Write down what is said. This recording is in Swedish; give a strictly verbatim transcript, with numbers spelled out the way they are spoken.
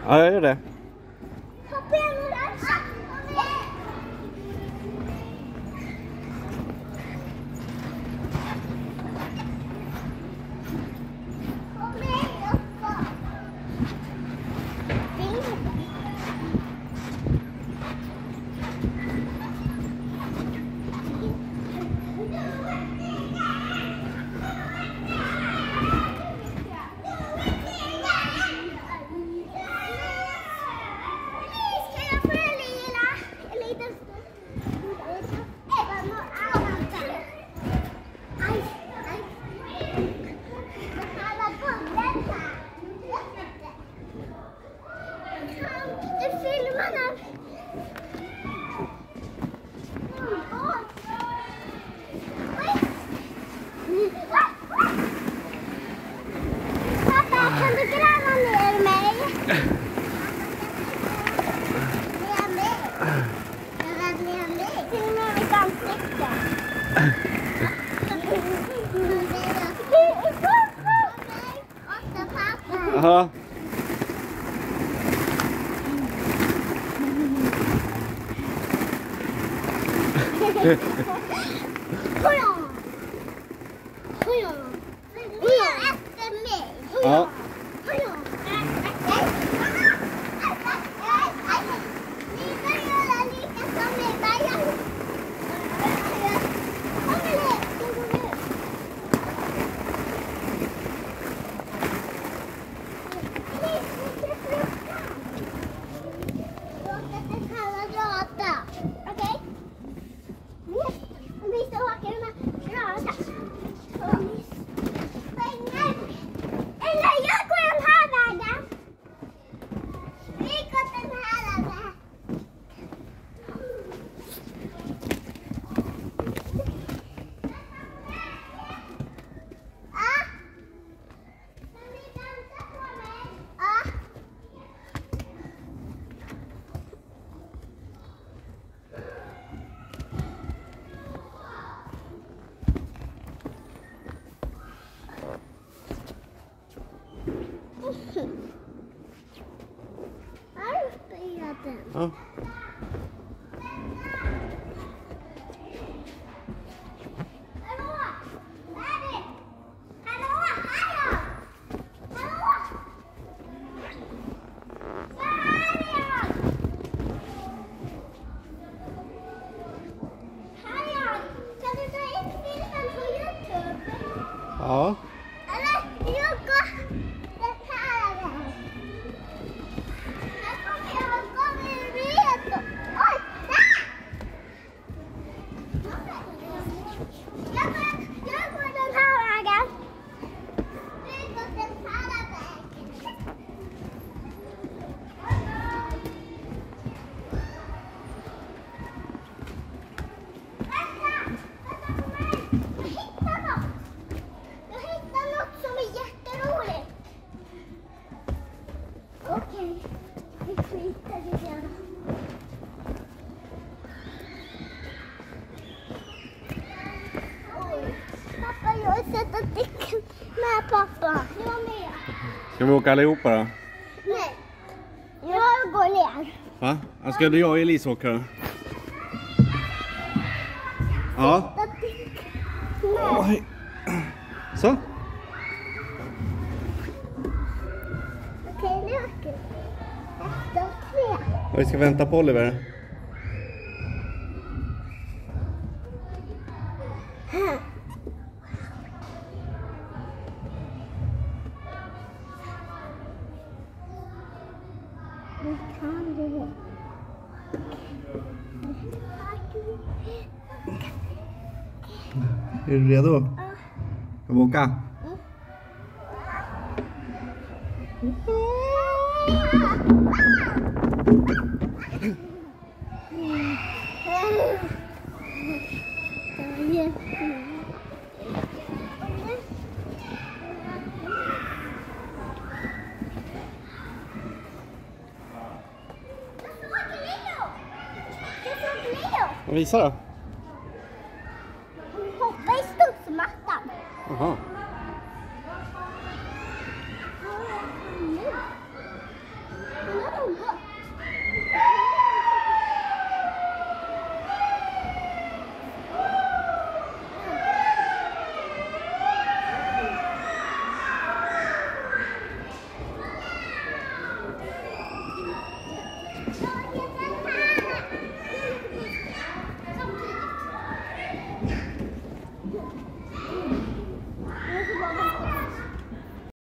Ja, jag gör det. Hoppa igen och dansa. Aha. Ja. Ja. Ja. Med pappa. Jag med. Ska vi åka allihopa då? Nej. Jag går ner. Va? Ska du jag och Elise åka då? Ja. Oj. Så. Okej, nu åker vi. Ett och tre. Och vi ska vänta på Oliver. Här. Kan du? Är du redo? Ja. Ska vi åka? Visa då. Hoppa i studsmattan. Jaha.